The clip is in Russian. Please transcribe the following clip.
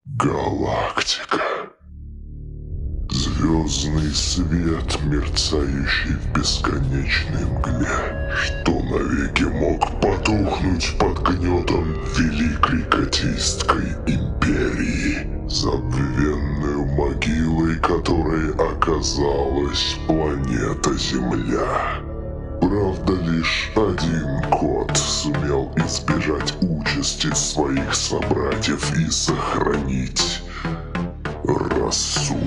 Галактика. Звездный свет, мерцающий в бесконечной мгле, что навеки мог потухнуть под гнетом великой Катистской империи, забвенную могилой которой оказалась планета Земля. Правда, лишь один кот сумел избежать участи своих собратьев и сохранить рассудок.